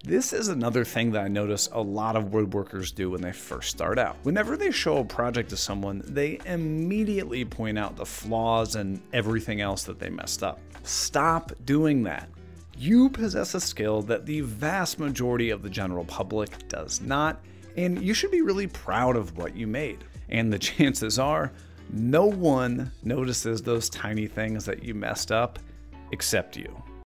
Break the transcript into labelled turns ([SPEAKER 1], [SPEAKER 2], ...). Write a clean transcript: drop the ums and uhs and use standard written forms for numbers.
[SPEAKER 1] This is another thing that I notice a lot of woodworkers do when they first start out. Whenever they show a project to someone, they immediately point out the flaws and everything else that they messed up. Stop doing that. You possess a skill that the vast majority of the general public does not, and you should be really proud of what you made. And the chances are, no one notices those tiny things that you messed up except you.